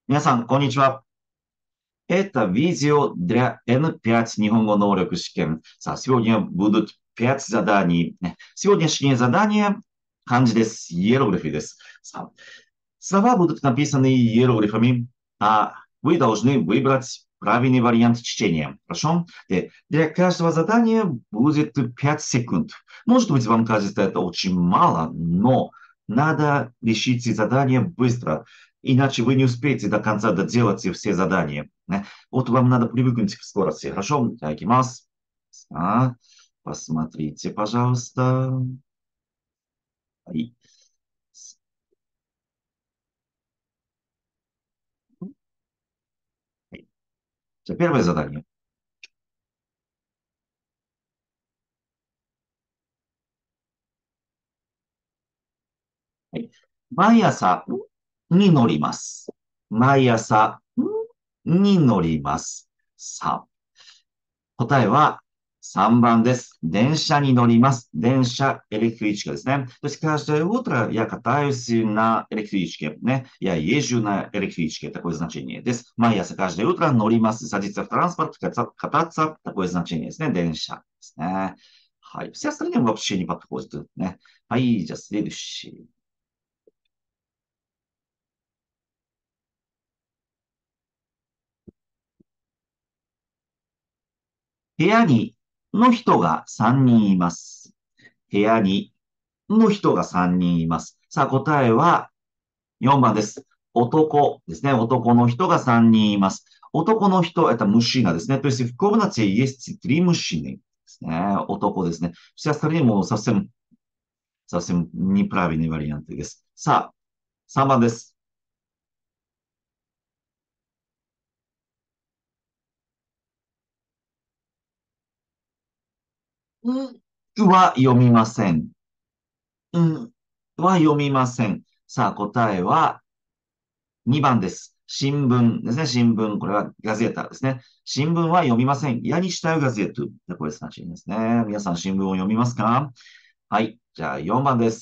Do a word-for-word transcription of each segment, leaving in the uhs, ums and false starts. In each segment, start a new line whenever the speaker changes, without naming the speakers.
皆さん、こんにちは。Это видео для эн пять 日本語能力試験. Са, сегодня будут пять заданий. Сегодняшнее задание — канджи десу, иероглифы десу. Са, слова будут написаны иероглифами, а вы должны выбрать правильный вариант чтения. Хорошо? И для каждого задания будет пять секунд. Может быть, вам кажется это очень мало, но надо решить задание быстро. Иначе вы не успеете до конца доделать все задания. Э, Вот вам надо привыкнуть к скорости. Хорошо? Акимас. А, посмотрите, пожалуйста. И- Первое задание. はい。毎朝に乗ります。毎朝に乗ります。さあ、答えはさんばんです。電車に乗ります。電車、エレクトリチカですね。То есть каждое утро я катаюсь на электричке. Не? Я езжу на электричке. Такое значение. です。毎朝、каждое утро 乗ります。садиться в транспорт, кататься. Такое значение ですね。電車ですね。はい。Все остальные вообще не подходят. ね。はい。じゃあ、следующий. 部屋にの人がさんにんいます。部屋にの人がさんにんいます。さあ、答えはよんばんです。男ですね。男の人がさんにんいます。男の人、это мужчина ですね。То есть в комнате есть три мужчины ですね。男ですね。Все остальныеもсовсем, совсем неправильный вариант です。さあ、さんばんです。んは読みません。んは読みません。さあ、答えはにばんです。新聞ですね。新聞。これはガゼータですね。新聞は読みません。やにしたうガゼート。これすなしですね。皆さん新聞を読みますか？はい。じゃあよんばんです。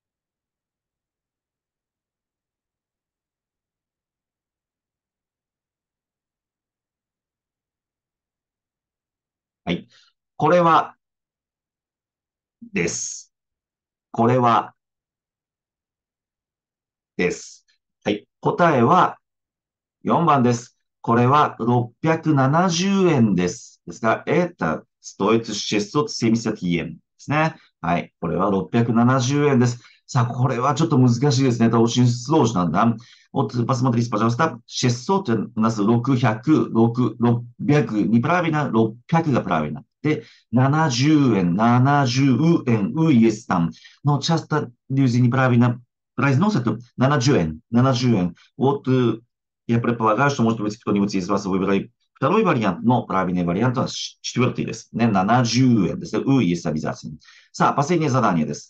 はい。これはです。これはです。はい。答えはよんばんです。これはろっぴゃくななじゅうえんです。ですが、это стоит шестьсот семьдесят йенですね。はい。これはろっぴゃくななじゅうえんです。さあ、これはちょっと難しいですね。Это очень сложно, да? Вот посмотрите, пожалуйста. шестьсот у насろくひゃく、ろく、ろっぴゃく、неправильно,ろっぴゃくがправильно. で、ななじゅうえん、ななじゅうえん, у есть там. Но часто люди неправильно произносят на наじゅうえん, на наじゅうえん. Вот я предполагаю, что, может быть, кто-нибудь из вас выбрал второй вариант, но правильный вариант — это четвертый です。ね、ななじゅうえんです。う есть обязательно. さあ、последнее задание です。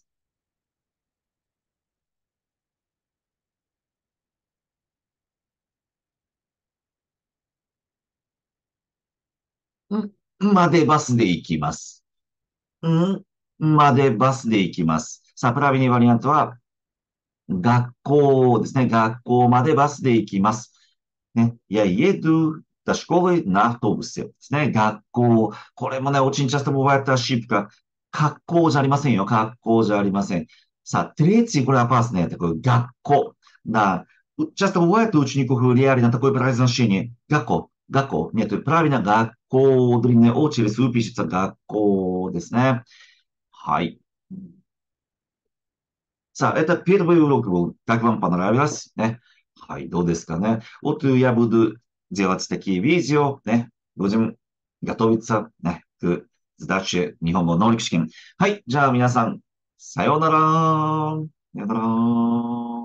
んまでバスで行きます。んまでバスで行きます。さあ、правильный вариант は、学校ですね。学校までバスで行きます。ね。Я еду до школы на автобусе ですね。学校。これもね、очень часто бывает ошибка. 学校じゃありませんよ。学校じゃありません。さあ、третий,これопасное, такое 学校. Да. Часто бывает у учеников реально такое произношение. 学校. 学校. Нет, правильно, 学校. Длинная О через У пишется 学校ですね。はい。さあ、это первый урок был. Как вам понравилось? ね。はい、どうですかね。Вот я буду делать такие видео, ね。Будем готовиться, ね、к сдаче 日本語能力試験。はい、じゃあ皆さん、さようなら。さようなら。